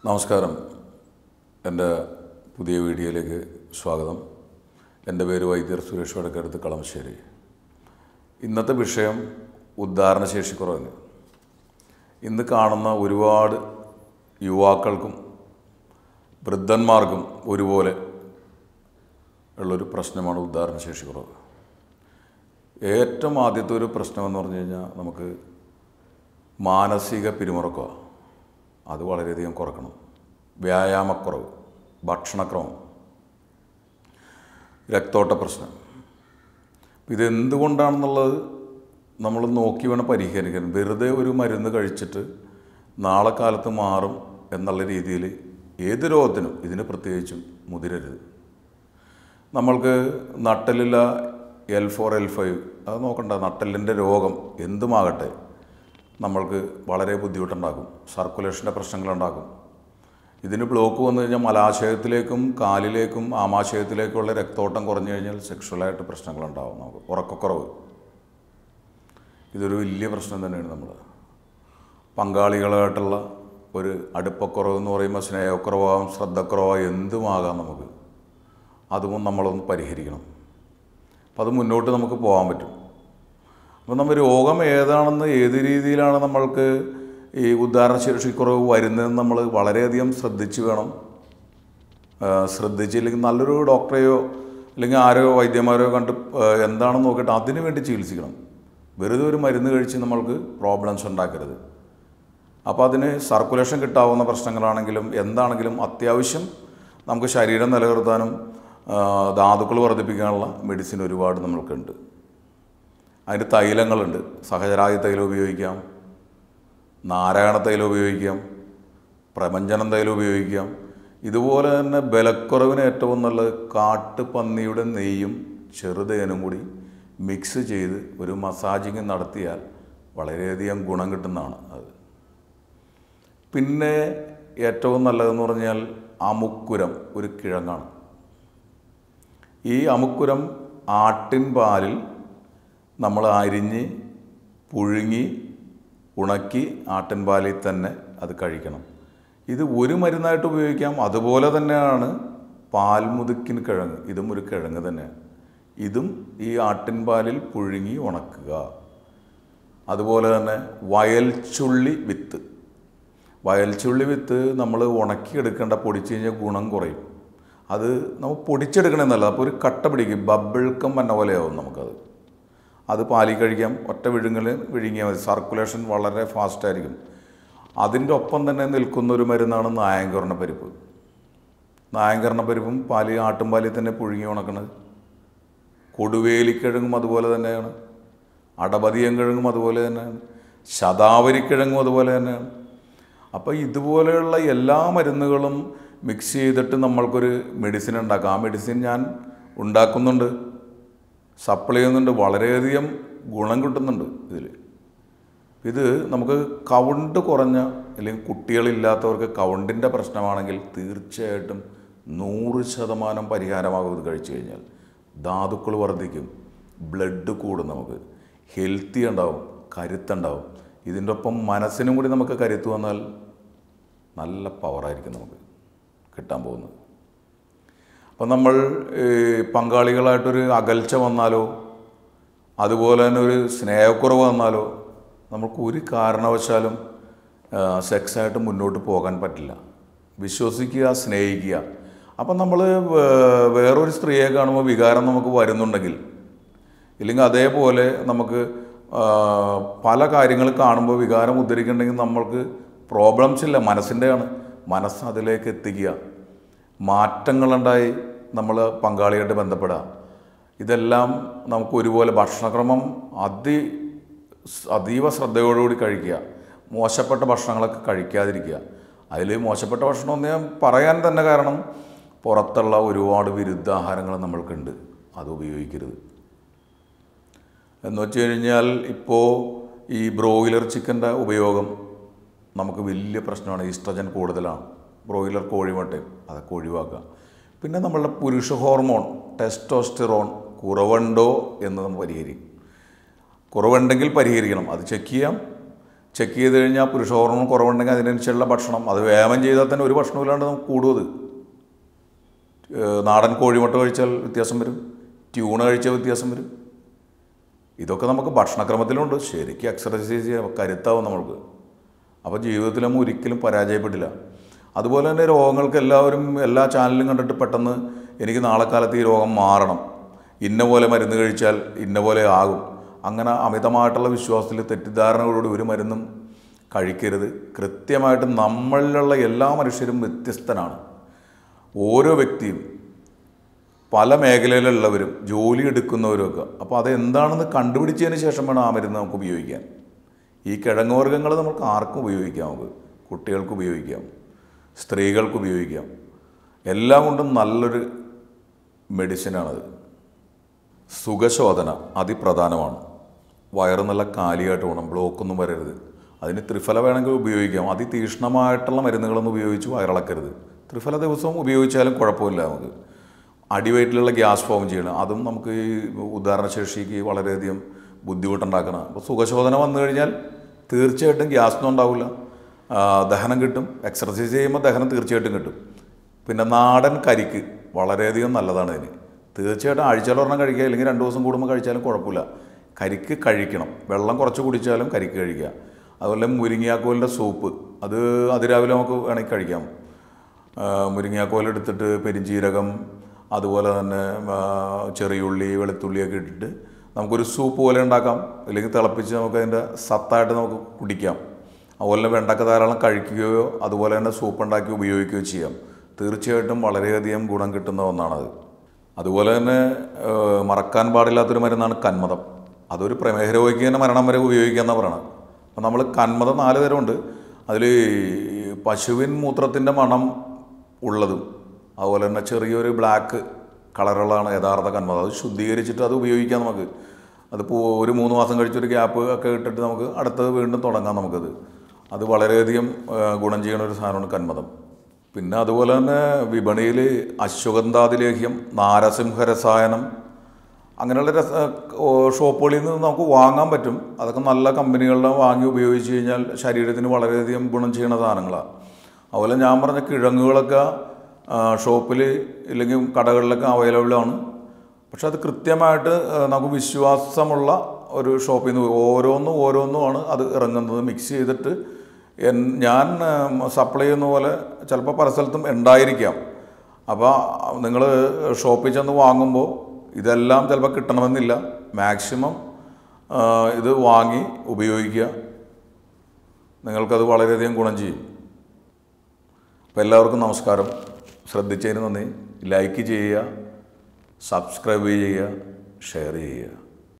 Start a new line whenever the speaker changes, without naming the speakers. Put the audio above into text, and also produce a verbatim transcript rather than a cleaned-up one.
നമസ്കാരം. എൻ്റെ പുതിയ വീഡിയോയിലേക്ക് സ്വാഗതം. എൻ്റെ പേര് വൈദ്യർ സുരേഷ് വടക്കടുത്ത് കളമശ്ശേരി. ഇന്നത്തെ വിഷയം ഉദ്ധാരണശേഷിക്കുറവിന്. ഇന്ന് കാണുന്ന ഒരുപാട് യുവാക്കൾക്കും വൃദ്ധന്മാർക്കും ഒരുപോലെ ഉള്ളൊരു പ്രശ്നമാണ് ഉദ്ധാരണശേഷിക്കുറവ്. ഏറ്റവും ആദ്യത്തെ ഒരു പ്രശ്നമെന്ന് പറഞ്ഞു കഴിഞ്ഞാൽ നമുക്ക് മാനസിക പിരിമുറുക്കമാണ്. അത് വളരെയധികം കുറക്കണം. വ്യായാമക്കുറവ്, ഭക്ഷണക്രമം, രക്തോട്ട പ്രശ്നം. ഇതെന്തുകൊണ്ടാണെന്നുള്ളത് നമ്മൾ നോക്കി വേണം പരിഹരിക്കാൻ. വെറുതെ ഒരു മരുന്ന് കഴിച്ചിട്ട് നാളെ കാലത്ത് മാറും എന്നുള്ള രീതിയിൽ ഏത് രോഗത്തിനും, ഇതിന് പ്രത്യേകിച്ചും മുതിരരുത്. നമ്മൾക്ക് നട്ടലില്ല എൽ ഫോർ എൽ ഫൈവ് അത് നോക്കണ്ട. നട്ടലിൻ്റെ രോഗം എന്തുമാകട്ടെ നമ്മൾക്ക് വളരെ ബുദ്ധിമുട്ടുണ്ടാക്കും. സർക്കുലേഷൻ്റെ പ്രശ്നങ്ങളുണ്ടാക്കും. ഇതിന് ബ്ലോക്ക് വന്നു കഴിഞ്ഞാൽ മലാശയത്തിലേക്കും കാലിലേക്കും ആമാശയത്തിലേക്കുള്ള രക്തോട്ടം കുറഞ്ഞു കഴിഞ്ഞാൽ സെക്ഷുവലായിട്ട് പ്രശ്നങ്ങളുണ്ടാകും. നമുക്ക് ഉറക്കക്കുറവ് ഇതൊരു വലിയ പ്രശ്നം തന്നെയാണ്. നമ്മൾ പങ്കാളികളായിട്ടുള്ള ഒരു അടുപ്പക്കുറവ് എന്ന് പറയുമ്പോൾ സ്നേഹക്കുറവാകും, ശ്രദ്ധക്കുറവാകും, എന്തുമാകാം നമുക്ക്. അതും നമ്മളൊന്ന് പരിഹരിക്കണം. അപ്പം അത് മുന്നോട്ട് നമുക്ക് പോകാൻ പറ്റും. അപ്പോൾ നമ്മൾ രോഗം ഏതാണെന്ന്, ഏത് രീതിയിലാണ് നമ്മൾക്ക് ഈ ഉദ്ധാരണശേഷിക്കുറവ് വരുന്നതെന്ന് നമ്മൾ വളരെയധികം ശ്രദ്ധിച്ച് വേണം. ശ്രദ്ധിച്ചില്ലെങ്കിൽ നല്ലൊരു ഡോക്ടറെയോ അല്ലെങ്കിൽ ആരോ വൈദ്യന്മാരോ കണ്ട് എന്താണെന്ന് നോക്കിയിട്ട് അതിനു വേണ്ടി ചികിത്സിക്കണം. വെറുതെ ഒരു മരുന്ന് കഴിച്ച് നമ്മൾക്ക് പ്രോബ്ലംസ് ഉണ്ടാക്കരുത്. അപ്പോൾ അതിന് സർക്കുലേഷൻ കിട്ടാവുന്ന പ്രശ്നങ്ങളാണെങ്കിലും എന്താണെങ്കിലും അത്യാവശ്യം നമുക്ക് ശരീരം നിലനിർത്താനും ധാതുക്കൾ വർദ്ധിപ്പിക്കാനുള്ള മെഡിസിൻ ഒരുപാട് നമ്മൾക്കുണ്ട്. അതിൻ്റെ തൈലങ്ങളുണ്ട്. സഹചരാതി തൈലം ഉപയോഗിക്കാം, നാരായണ തൈലം ഉപയോഗിക്കാം, പ്രപഞ്ചനം തൈലം ഉപയോഗിക്കാം. ഇതുപോലെ തന്നെ ബലക്കുറവിന് ഏറ്റവും നല്ലത് കാട്ടുപന്നിയുടെ നെയ്യും ചെറുതേനും കൂടി മിക്സ് ചെയ്ത് ഒരു മസാജിങ് നടത്തിയാൽ വളരെയധികം ഗുണം കിട്ടുന്നതാണ് അത്. പിന്നെ ഏറ്റവും നല്ലതെന്ന് പറഞ്ഞാൽ അമുക്കുരം ഒരു കിഴങ്ങാണ്. ഈ അമുക്കുരം ആട്ടിൻ പാലിൽ നമ്മൾ അരിഞ്ഞ് പുഴുങ്ങി ഉണക്കി ആട്ടിൻ പാലിൽ തന്നെ അത് കഴിക്കണം. ഇത് ഒരു മരുന്നായിട്ട് ഉപയോഗിക്കാം. അതുപോലെ തന്നെയാണ് പാൽമുതുക്കിൻ കിഴങ്ങ്. ഇതും ഒരു കിഴങ്ങ് തന്നെയാണ്. ഇതും ഈ ആട്ടിൻ പാലിൽ പുഴുങ്ങി ഉണക്കുക. അതുപോലെ തന്നെ വയൽച്ചുള്ളി വിത്ത്. വയൽച്ചുള്ളി വിത്ത് നമ്മൾ ഉണക്കിയെടുക്കേണ്ട, പൊടിച്ച് കഴിഞ്ഞാൽ ഗുണം കുറയും. അത് നമ്മൾ പൊടിച്ചെടുക്കണമെന്നല്ല, അപ്പോൾ ഒരു കട്ട പിടിക്കും, ബബിൾക്കം വന്ന പോലെയാവും നമുക്കത്. അത് പാലിൽ കഴിക്കാം. ഒറ്റ വിഴുങ്ങൽ വിഴുങ്ങിയാൽ മതി. സർക്കുലേഷൻ വളരെ ഫാസ്റ്റായിരിക്കും. അതിൻ്റെ ഒപ്പം തന്നെ നിൽക്കുന്ന ഒരു മരുന്നാണ് നായങ്കരണ പരിപ്പ്. നായങ്കരണ പരിപ്പും പാലി ആട്ടും പാലിൽ തന്നെ പുഴുങ്ങി ഉണക്കണത്. കൊടുവേലിക്കിഴങ്ങും അതുപോലെ തന്നെയാണ്. അടപതിയം കിഴങ്ങും അതുപോലെ തന്നെയാണ്. ശതാവരിക്കിഴങ്ങും അതുപോലെ തന്നെയാണ്. അപ്പോൾ ഇതുപോലെയുള്ള എല്ലാ മരുന്നുകളും മിക്സ് ചെയ്തിട്ട് നമ്മൾക്കൊരു മെഡിസിൻ ഉണ്ടാക്കാം. ആ മെഡിസിൻ ഞാൻ ഉണ്ടാക്കുന്നുണ്ട്, സപ്ലൈ ചെയ്യുന്നുണ്ട്. വളരെയധികം ഗുണം കിട്ടുന്നുണ്ട് ഇതിൽ. ഇത് നമുക്ക് കൗണ്ട് കുറഞ്ഞ അല്ലെങ്കിൽ കുട്ടികളില്ലാത്തവർക്ക് കൗണ്ടിൻ്റെ പ്രശ്നമാണെങ്കിൽ തീർച്ചയായിട്ടും നൂറ് ശതമാനം പരിഹാരമാകും ഇത് കഴിച്ചു കഴിഞ്ഞാൽ. ധാതുക്കൾ വർദ്ധിക്കും, ബ്ലഡ് കൂടും, നമുക്ക് ഹെൽത്തി ഉണ്ടാവും, കരുത്തുണ്ടാവും. ഇതിൻ്റെ ഒപ്പം മനസ്സിനും കൂടി നമുക്ക് കരുത്ത് വന്നാൽ നല്ല പവറായിരിക്കും നമുക്ക് കിട്ടാൻ പോകുന്നത്. അപ്പം നമ്മൾ പങ്കാളികളായിട്ടൊരു അകൽച്ച വന്നാലോ അതുപോലെ തന്നെ ഒരു സ്നേഹക്കുറവ് വന്നാലോ നമുക്ക് ഒരു കാരണവശാലും സെക്സായിട്ട് മുന്നോട്ട് പോകാൻ പറ്റില്ല. വിശ്വസിക്കുക, സ്നേഹിക്കുക. അപ്പം നമ്മൾ വേറൊരു സ്ത്രീയെ കാണുമ്പോൾ വികാരം നമുക്ക് വരുന്നുണ്ടെങ്കിൽ, ഇല്ലെങ്കിൽ അതേപോലെ നമുക്ക് പല കാര്യങ്ങൾ കാണുമ്പോൾ വികാരം ഉദ്ധരിക്കുന്നുണ്ടെങ്കിൽ നമ്മൾക്ക് പ്രോബ്ലംസ് ഇല്ല, മനസ്സിൻ്റെയാണ്. മനസ്സ് അതിലേക്ക് എത്തിക്കുക, മാറ്റങ്ങളുണ്ടായി നമ്മൾ പങ്കാളിയായിട്ട് ബന്ധപ്പെടുക. ഇതെല്ലാം നമുക്ക് ഒരുപോലെ ഭക്ഷണക്രമം അതി അതീവ ശ്രദ്ധയോടുകൂടി കഴിക്കുക. മോശപ്പെട്ട ഭക്ഷണങ്ങളൊക്കെ കഴിക്കാതിരിക്കുക. അതിൽ മോശപ്പെട്ട ഭക്ഷണം എന്ന് ഞാൻ പറയാൻ തന്നെ കാരണം പുറത്തുള്ള ഒരുപാട് വിരുദ്ധാഹാരങ്ങൾ നമ്മൾക്കുണ്ട്. അത് ഉപയോഗിക്കരുത്. എന്ന് വെച്ച് കഴിഞ്ഞാൽ ഇപ്പോൾ ഈ ബ്രോയിലർ ചിക്കൻ്റെ ഉപയോഗം നമുക്ക് വലിയ പ്രശ്നമാണ്. ഈസ്ട്രജൻ കൂടുതലാണ് ബ്രോയിലർ കോഴിമുട്ടയും. അതൊക്കെ ഒഴിവാക്കുക. പിന്നെ നമ്മളുടെ പുരുഷ ഹോർമോൺ ടെസ്റ്റോസ്റ്ററോൺ കുറവുണ്ടോ എന്ന് നമ്മൾ പരിഹരിക്കും. കുറവുണ്ടെങ്കിൽ പരിഹരിക്കണം. അത് ചെക്ക് ചെയ്യാം. ചെക്ക് ചെയ്ത് കഴിഞ്ഞാൽ പുരുഷ ഹോർമോൺ കുറവുണ്ടെങ്കിൽ അതിനനുസരിച്ചുള്ള ഭക്ഷണം, അത് വ്യായാമം ചെയ്താൽ തന്നെ ഒരു ഭക്ഷണമില്ലാണ്ട് നമുക്ക് കൂടും. നാടൻ കോഴിമുട്ട കഴിച്ചാൽ വ്യത്യാസം വരും, ട്യൂണ കഴിച്ചാൽ വ്യത്യാസം വരും. ഇതൊക്കെ നമുക്ക് ഭക്ഷണക്രമത്തിലുണ്ട്. ശരിക്കും എക്സർസൈസ് ചെയ്യാം, കരുത്താവും നമ്മൾക്ക്. അപ്പോൾ ജീവിതത്തിൽ നമ്മൾ ഒരിക്കലും പരാജയപ്പെട്ടില്ല. അതുപോലെ തന്നെ രോഗങ്ങൾക്ക് എല്ലാവരും എല്ലാ ചാനലും കണ്ടിട്ട് പെട്ടെന്ന് എനിക്ക് നാളെ കാലത്ത് ഈ രോഗം മാറണം, ഇന്ന പോലെ മരുന്ന് കഴിച്ചാൽ ഇന്ന പോലെ ആകും, അങ്ങനെ അമിതമായിട്ടുള്ള വിശ്വാസത്തിൽ തെറ്റിദ്ധാരണകളോട് ഒരു മരുന്നും കഴിക്കരുത്. കൃത്യമായിട്ട് നമ്മളിലുള്ള എല്ലാ മനുഷ്യരും വ്യത്യസ്തനാണ്. ഓരോ വ്യക്തിയും പല മേഖലയിലുള്ളവരും ജോലി എടുക്കുന്നവരുമൊക്കെ. അപ്പോൾ അതെന്താണെന്ന് കണ്ടുപിടിച്ചതിന് ശേഷം വേണം ആ മരുന്ന് നമുക്ക് ഉപയോഗിക്കാൻ. ഈ കിഴങ്ങുവർഗ്ഗങ്ങൾ നമുക്ക് ആർക്കും ഉപയോഗിക്കാം. നമുക്ക് കുട്ടികൾക്ക് ഉപയോഗിക്കാം, സ്ത്രീകൾക്ക് ഉപയോഗിക്കാം. എല്ലാം കൊണ്ടും നല്ലൊരു മെഡിസിനാണത്. സുഖശോധന അതിപ്രധാനമാണ്. വയറ് നല്ല കാലിയായിട്ട് വേണം, ബ്ലോക്കൊന്നും വരരുത്. അതിന് ത്രിഫല വേണമെങ്കിൽ ഉപയോഗിക്കാം. അതിതീക്ഷ്ണമായിട്ടുള്ള മരുന്നുകളൊന്നും ഉപയോഗിച്ച് വയറിളക്കരുത്. ത്രിഫല ദിവസവും ഉപയോഗിച്ചാലും കുഴപ്പമില്ല. നമുക്ക് അടിവയറ്റിലുള്ള ഗ്യാസ് ഫോം ചെയ്യണം, അതും നമുക്ക് ഈ ഉദാഹരണശേഷിക്ക് വളരെയധികം ബുദ്ധിമുട്ടുണ്ടാക്കണം. അപ്പോൾ സുഖശോധന വന്നു കഴിഞ്ഞാൽ തീർച്ചയായിട്ടും ഗ്യാസൊന്നും ഉണ്ടാവില്ല, ദഹനം കിട്ടും. എക്സർസൈസ് ചെയ്യുമ്പോൾ ദഹനം തീർച്ചയായിട്ടും കിട്ടും. പിന്നെ നാടൻ കരിക്ക് വളരെയധികം നല്ലതാണ്. ഇതിന് തീർച്ചയായിട്ടും ആഴ്ചയിലൊരെണ്ണം കഴിക്കുക, അല്ലെങ്കിൽ രണ്ട് ദിവസം കൂടുമ്പോൾ കഴിച്ചാലും കുഴപ്പമില്ല. കരിക്ക് കഴിക്കണം, വെള്ളം കുറച്ച് കുടിച്ചാലും കരിക്ക് കഴിക്കുക. അതുപോലെ മുരിങ്ങയാക്കോലിൻ്റെ സൂപ്പ്, അത് അതിരാവിലെ നമുക്ക് വേണമെങ്കിൽ കഴിക്കാം. മുരിങ്ങയാക്കോലെടുത്തിട്ട് പെരിഞ്ചീരകം, അതുപോലെ തന്നെ ചെറിയുള്ളി, വെളുത്തുള്ളിയൊക്കെ ഇട്ടിട്ട് നമുക്കൊരു സൂപ്പ് പോലെ ഉണ്ടാക്കാം. അല്ലെങ്കിൽ തിളപ്പിച്ച് നമുക്ക് അതിൻ്റെ സത്തായിട്ട് നമുക്ക് കുടിക്കാം. അതുപോലെ വെണ്ടക്ക ധാരാളം കഴിക്കുകയോ അതുപോലെ തന്നെ സൂപ്പ് ഉണ്ടാക്കി ഉപയോഗിക്കുകയോ ചെയ്യാം. തീർച്ചയായിട്ടും വളരെയധികം ഗുണം കിട്ടുന്ന ഒന്നാണത്. അതുപോലെ തന്നെ മറക്കാൻ പാടില്ലാത്തൊരു മരുന്നാണ് കന്മദം. അതൊരു പ്രമേഹ രോഗിക്ക് തന്നെ മരണം വരെ ഉപയോഗിക്കാമെന്നാണ് പറയണത്. അപ്പോൾ നമ്മൾ കന്മദം നാല് തരമുണ്ട്. അതിൽ പശുവിൻ മൂത്രത്തിൻ്റെ മണം ഉള്ളതും അതുപോലെ തന്നെ ചെറിയൊരു ബ്ലാക്ക് കളറുള്ളതാണ് യഥാർത്ഥ കന്മദം. അത് ശുദ്ധീകരിച്ചിട്ട് അത് ഉപയോഗിക്കാം നമുക്ക്. അതിപ്പോൾ ഒരു മൂന്ന് മാസം കഴിച്ചൊരു ഗ്യാപ്പ് ഒക്കെ ഇട്ടിട്ട് നമുക്ക് അടുത്തത് വീണ്ടും തുടങ്ങാം നമുക്കത്. അത് വളരെയധികം ഗുണം ചെയ്യുന്ന ഒരു സാധനമാണ് കന്മദം. പിന്നെ അതുപോലെ തന്നെ വിപണിയിൽ അശ്വഗന്ധാതിലേഹ്യം, നാരസിംഹരസായനം, അങ്ങനെയുള്ള രസ ഷോപ്പുകളിൽ നിന്ന് നമുക്ക് വാങ്ങാൻ പറ്റും. അതൊക്കെ നല്ല കമ്പനികളുടെ വാങ്ങി ഉപയോഗിച്ച് കഴിഞ്ഞാൽ ശരീരത്തിന് വളരെയധികം ഗുണം ചെയ്യുന്ന സാധനങ്ങളാണ്. അതുപോലെ ഞാൻ പറഞ്ഞ കിഴങ്ങുകളൊക്കെ ഷോപ്പിൽ ഇല്ലെങ്കിൽ കടകളിലൊക്കെ അവൈലബിളാണ്. പക്ഷെ അത് കൃത്യമായിട്ട് നമുക്ക് വിശ്വാസമുള്ള ഒരു ഷോപ്പിൽ നിന്ന് ഓരോന്നും ഓരോന്നുമാണ് അത് ഇറങ്ങുന്നത്. മിക്സ് ചെയ്തിട്ട് ഞാൻ സപ്ലൈ ചെയ്യുന്ന പോലെ ചിലപ്പോൾ പല സ്ഥലത്തും ഉണ്ടായിരിക്കാം. അപ്പോൾ നിങ്ങൾ ഷോപ്പിൽ ചെന്ന് വാങ്ങുമ്പോൾ ഇതെല്ലാം ചിലപ്പോൾ കിട്ടണമെന്നില്ല. മാക്സിമം ഇത് വാങ്ങി ഉപയോഗിക്കുക, നിങ്ങൾക്കത് വളരെയധികം ഗുണം ചെയ്യും. അപ്പോൾ എല്ലാവർക്കും നമസ്കാരം. ശ്രദ്ധിച്ചതിന് നന്ദി. ലൈക്ക് ചെയ്യുക, സബ്സ്ക്രൈബ് ചെയ്യുക, ഷെയർ ചെയ്യുക.